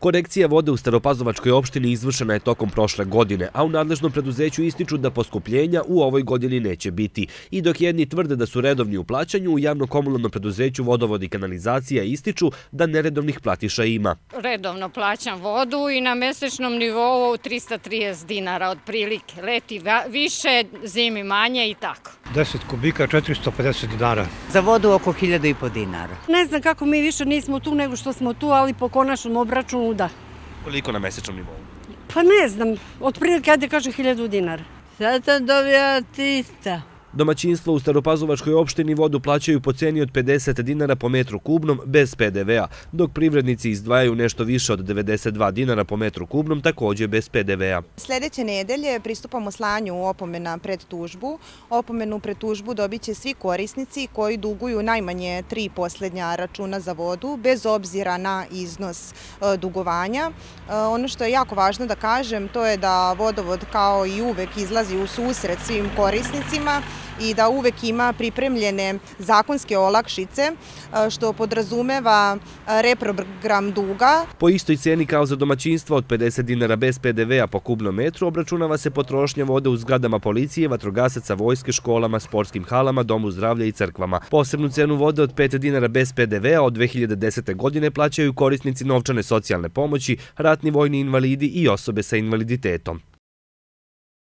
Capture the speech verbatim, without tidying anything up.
Korekcija vode u Staropazovačkoj opštini izvršena je tokom prošle godine, a u nadležnom preduzeću ističu da poskupljenja u ovoj godini neće biti. I dok jedni tvrde da su redovni u plaćanju, u javno-komunalnom preduzeću Vodovod i kanalizacija ističu da neredovnih platiša ima. Redovno plaćam vodu i na mesečnom nivou trista trideset dinara otprilike. Leti više, zimi manje i tako. deset kubika, četiristo pedeset dinara. Za vodu oko hiljadu i po dinara. Ne znam kako mi više nismo tu nego što smo tu, ali po konačnom obračunu da. Koliko na mesečnom nivou? Pa ne znam, otprilike ajde kaže hiljadu dinara. Sad sam dobija trista. Domaćinstva u Staropazovačkoj opštini vodu plaćaju po ceni od pedeset dinara po metru kubnom bez pe de vea, dok privrednici izdvajaju nešto više od devedeset dva dinara po metru kubnom također bez pe de vea. Sljedeće nedelje pristupamo slanju opomena pred tužbu. Opomenu pred tužbu dobit će svi korisnici koji duguju najmanje tri posljednja računa za vodu, bez obzira na iznos dugovanja. Ono što je jako važno da kažem, to je da Vodovod kao i uvek izlazi u susret svim korisnicima i da uvek ima pripremljene zakonske olakšice, što podrazumeva reprogram duga. Po istoj ceni kao za domaćinstva od pedeset dinara bez pe de vea po kubnom metru obračunava se potrošnja vode u zgradama policije, vatrogasaca, vojske, školama, sportskim halama, domu zdravlja i crkvama. Posebnu cenu vode od pet dinara bez pe de vea od dve hiljade desete. godine plaćaju korisnici novčane socijalne pomoći, ratni vojni invalidi i osobe sa invaliditetom.